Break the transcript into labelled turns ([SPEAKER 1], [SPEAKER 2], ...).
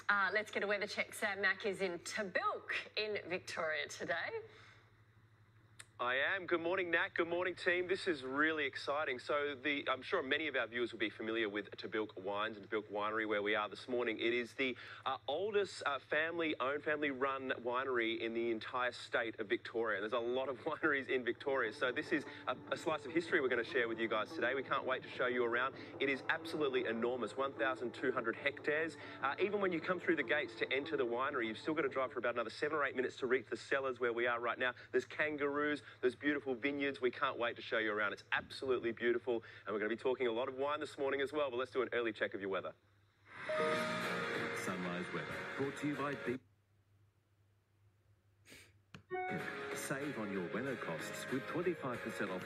[SPEAKER 1] Let's get a weather check. Sam Mack is in Tabilk in Victoria today.
[SPEAKER 2] I am. Good morning, Nat. Good morning, team. This is really exciting. So I'm sure many of our viewers will be familiar with Tabilk Wines and Tabilk Winery, where we are this morning. It is the oldest family-owned, family-run winery in the entire state of Victoria. There's a lot of wineries in Victoria. So this is a slice of history we're going to share with you guys today. We can't wait to show you around. It is absolutely enormous, 1,200 hectares. Even when you come through the gates to enter the winery, you've still got to drive for about another 7 or 8 minutes to reach the cellars where we are right now. There's kangaroos. There's beautiful vineyards. We can't wait to show you around. It's absolutely beautiful. And we're going to be talking a lot of wine this morning as well. But let's do an early check of your weather.
[SPEAKER 3] Sunrise weather brought to you by Beep. Save on your weather costs with 25% off